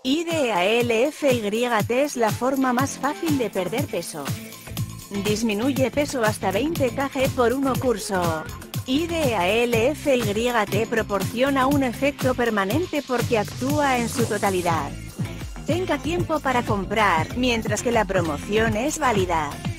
IDEALFYT es la forma más fácil de perder peso. Disminuye peso hasta 20 kg por 1 curso. IDEALFYT proporciona un efecto permanente porque actúa en su totalidad. Tenga tiempo para comprar, mientras que la promoción es válida.